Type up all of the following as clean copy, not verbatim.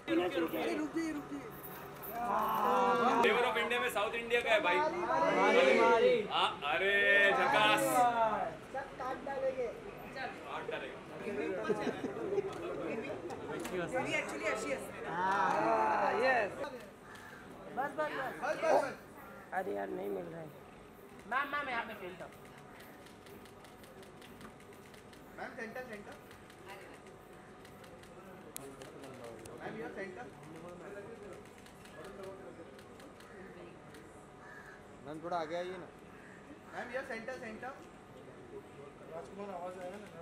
अरे रुक जाइए फ्लेवर ऑफ इंडिया में साउथ इंडिया का है भाई। अरे झकास काट डालेंगे। एक्चुअली अशी असते। बस अरे यार नहीं मिल रहा है। मैम यहाँ पे फेल था। Ma'am centre ma'am your centre. Ma'am थोड़ा आगे आइए ना। मैम योर सेंटर राजकुमार आवाज आएगा ना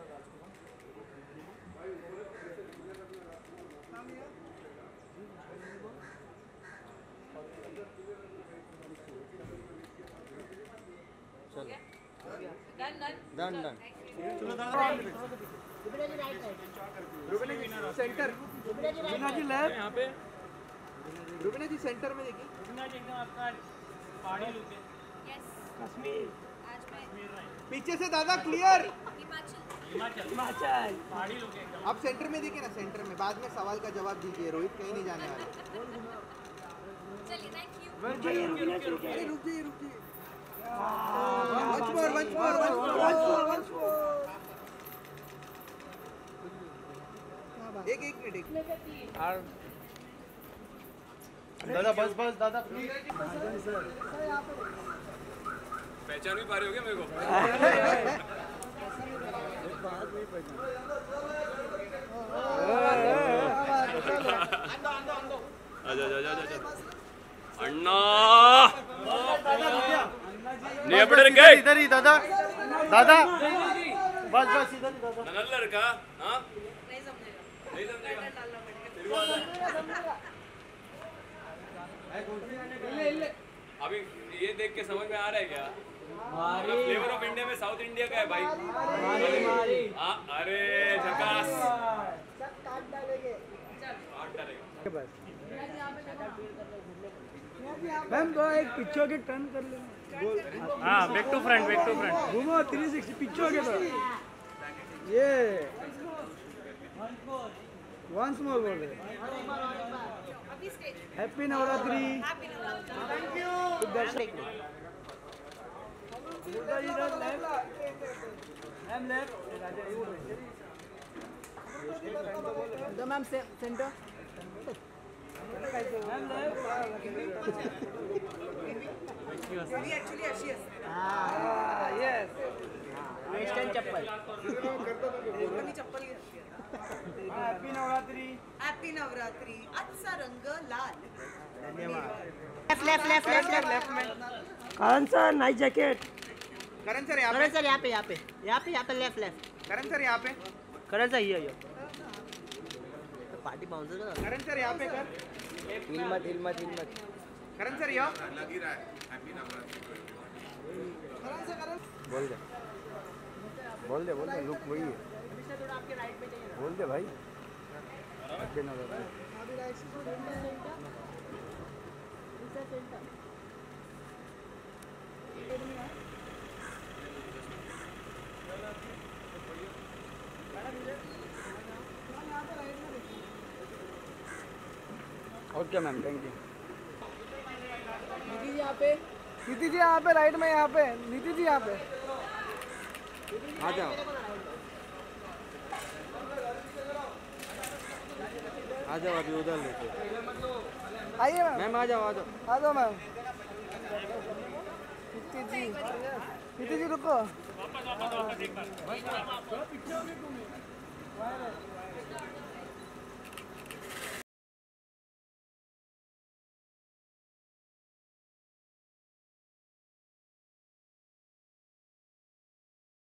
done centre Rubina ji left यहाँ पे। रुबीना जी सेंटर में देखिए। रुबीना जी एकदम आपका पहाड़ी लुक है। यस कश्मीर पीछे से दादा क्लियर। हिमाचल पहाड़ी लुक है एकदम। आप सेंटर में देखिए ना, सेंटर में बाद में सवाल का जवाब दीजिए। रोहित कहीं नहीं जाने वाला। चलिए थैंक यू। अरे रुक जाइए once more एक मिनट और दादा बस दादा प्लीज। पहचान भी पा रहे हो क्या मेरे को? आजा अन्ना नहीं अपने गए इधर ही दादा बस इधर दादा नल्लर का। हाँ नहीं समझेगा अभी ये देख के समझ में आ रहा है क्या? फ्लेवर ऑफ इंडिया में साउथ इंडिया का है भाई। अरे झकास काट डालेंगे। मैम तो एक पिछो के टर्न कर लेंगे। हाँ बैक टू फ्रंट घूमो 360 पिछो के तो ये वंस मोर बोल रहे। Happy Navratri. Thank you. Ma'am centre actually अशी असते। वेस्टर्न चप्पल मी चप्पल घेतली। हॅपी नवरात्री आजचा रंग लाल। Left Karan sir nice jacket. Karan sir यहाँ पे लेफ्ट करण सर यहाँ पे ये पार्टी बाउंसर का। करण सर यहाँ पे कर। हिल मत करण सर यो लग ही रहा है। हैप्पी नवरात्रि बोल दे लुक वही है। बोल दे भाई happy Navratri. Okay ma'am thank you. Niti ji यहाँ पे राइट में यहाँ पे। नीति जी यहाँ पे आ जाओ अभी उधर लेते। आइए मैम आ जाओ मैम। नीति जी रुको।